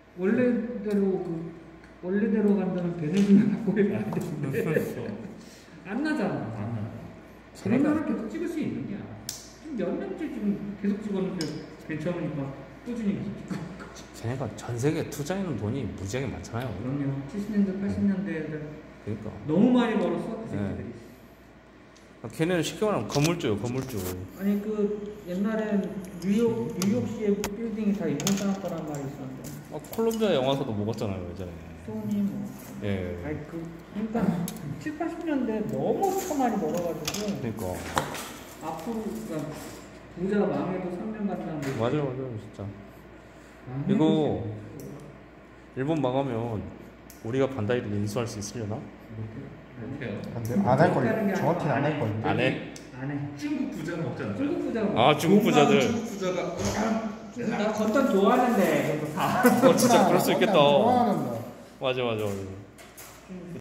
원래대로 간다면 베네수엘라 꼴이 나야 되는데 안 나잖아. 안 나요. 베네수엘라 계속 찍을 수 있는 게야. 지금 몇 년째 지금 계속 찍었는데 괜찮으니까 꾸준히 계속 찍고. 쟤네가 전 세계 투자하는 돈이 무지하게 많잖아요. 그럼요. 70년대, 80년대 그러니까. 너무 많이 벌었어 그 새끼들이. 걔네는 쉽게 말하면 건물주요, 건물주. 아니 그 옛날엔 뉴욕시의 빌딩이 다 일본 사람 거란 말이 있었는데. 콜롬비아 영화사도 먹었잖아요, 예전에. 소니 뭐. 예. 아니 그러니까 7, 80년대 너무 더 많이 벌어가지고. 그러니까. 앞으로 그러니까 부자 망해도 3년 간다는 거. 맞아요, 진짜. 이거 일본 망하면 우리가 반다이를 인수할 수 있으려나? 못해요. 안 할 걸. 정확히는 안 할 걸. 안 해? 안 해. 중국 부자가 먹잖아. 중국 부자. 아, 중국 부자들. 중국 부자가 나 건담 좋아하는데 그래서 다. 진짜 그럴 수 있겠다. 좋아하는다. 맞아.